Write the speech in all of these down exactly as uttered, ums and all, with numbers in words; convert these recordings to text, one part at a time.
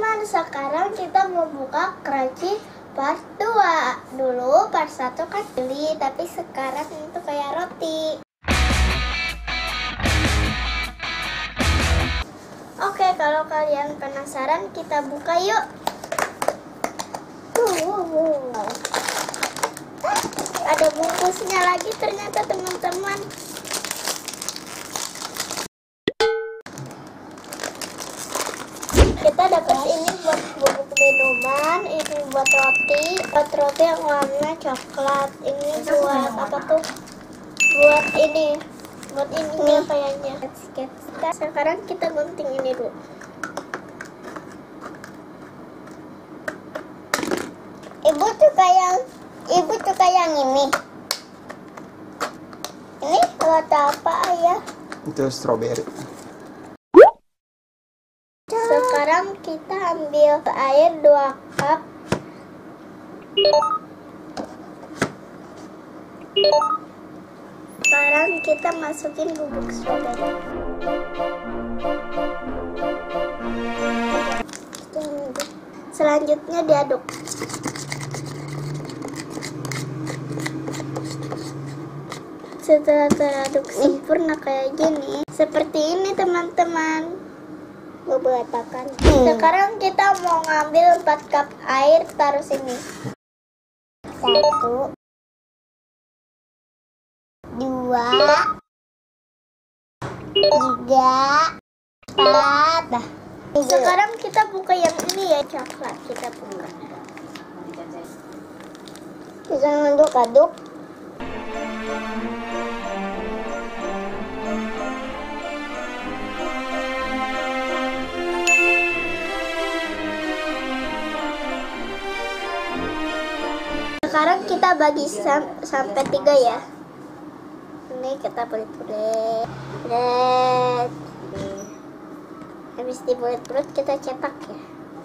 teman-teman, sekarang kita mau buka crunchy part dua. Dulu part satu kan beli, tapi sekarang itu kayak roti. Oke, kalau kalian penasaran, kita buka yuk. Uh, ada bungkusnya lagi ternyata teman-teman. Kita dapat ini buat bubuk minuman, ini buat roti, buat roti yang warna coklat. Ini buat apa tuh? Buat ini, buat ini kayaknya. Sekarang kita gunting ini dulu. Ibu suka yang, ibu suka yang ini. Ini buat apa ayah? Itu strawberry. Sekarang kita ambil air dua cup. Sekarang kita masukin bubuk strawberry. Selanjutnya diaduk. Setelah teraduk sempurna kayak gini, seperti ini teman-teman. Beberatakan. Sekarang kita mau ngambil empat cup air, taruh sini. Satu, dua, tiga, empat. Dah. Sekarang kita buka yang ini ya, coklat. Kita buka. Kita aduk-aduk. Sekarang kita bagi sam sampai tiga ya. Ini kita bulet-bulet. Bulet. Habis dibulet-bulet kita cetak ya.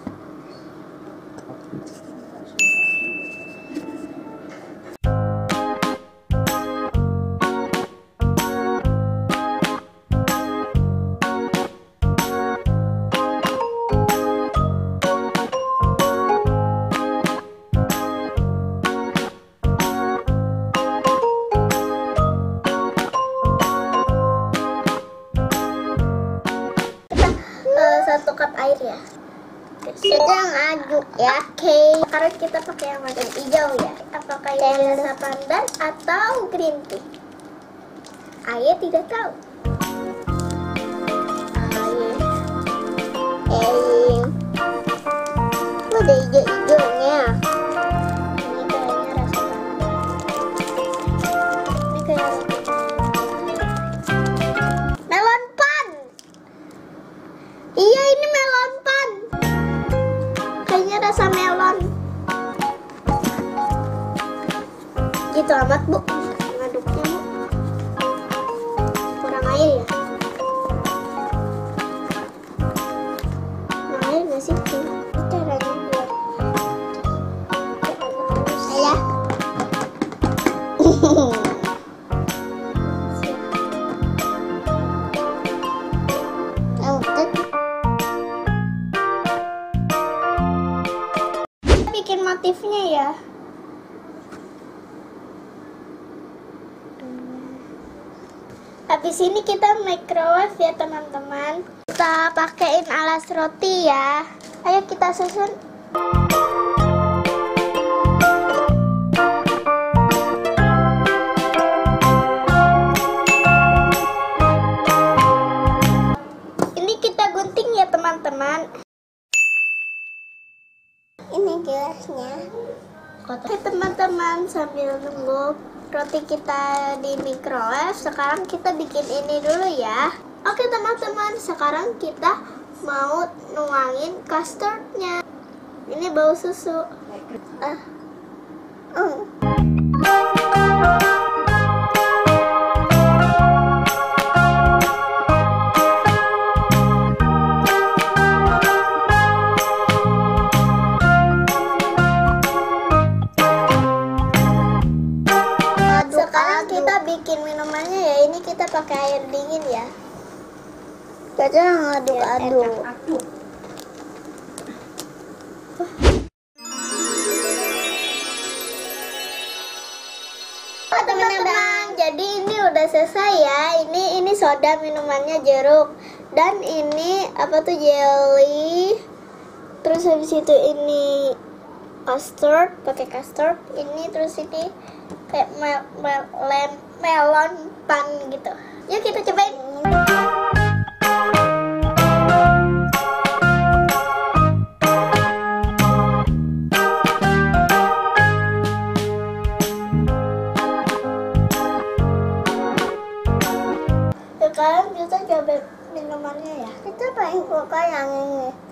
Satu cup air ya. Sedang aduk ya. Oke, sekarang kita pakai yang warna hijau ya. Kita pakai yang rasa pandan atau green tea. Ayah tidak tahu. Air. Eh. Ada hijau-hijaunya. Ini kayaknya rasa pandan. Ini kayak melon pan. Iya, ini melon pan. Kayaknya rasa melon. Gitu amat, Bu. Ngaduknya, Bu. Kurang air ya? Kurang air nggak sih? Caranya buat Ayah. bikin motifnya ya. Habis ini kita microwave ya teman-teman. Kita pakein alas roti ya. Ayo kita susun. Ini kita gunting ya teman-teman. Ini gelasnya. Oke teman-teman, sambil nunggu roti kita di microwave, sekarang kita bikin ini dulu ya. Oke teman-teman, sekarang kita mau nuangin custardnya. Ini bau susu. Ah. Oh. Bikin minumannya ya, ini kita pakai air dingin ya. Kita ngaduk-aduk. udah selesai ya. Ini ini soda, minumannya jeruk. Dan ini apa tuh, jelly. Terus habis itu ini custard, pakai custard. Ini terus ini kayak mel mel lem- melon pan gitu. Yuk kita cobain. Sekarang kita coba minumannya ya. Kita paling suka yang ini.